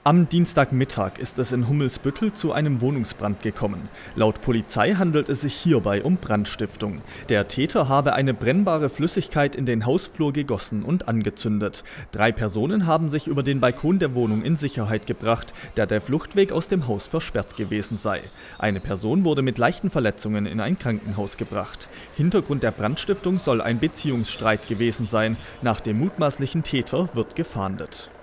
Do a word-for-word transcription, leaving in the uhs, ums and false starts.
Am Dienstagmittag ist es in Hummelsbüttel zu einem Wohnungsbrand gekommen. Laut Polizei handelt es sich hierbei um Brandstiftung. Der Täter habe eine brennbare Flüssigkeit in den Hausflur gegossen und angezündet. Drei Personen haben sich über den Balkon der Wohnung in Sicherheit gebracht, da der Fluchtweg aus dem Haus versperrt gewesen sei. Eine Person wurde mit leichten Verletzungen in ein Krankenhaus gebracht. Hintergrund der Brandstiftung soll ein Beziehungsstreit gewesen sein. Nach dem mutmaßlichen Täter wird gefahndet.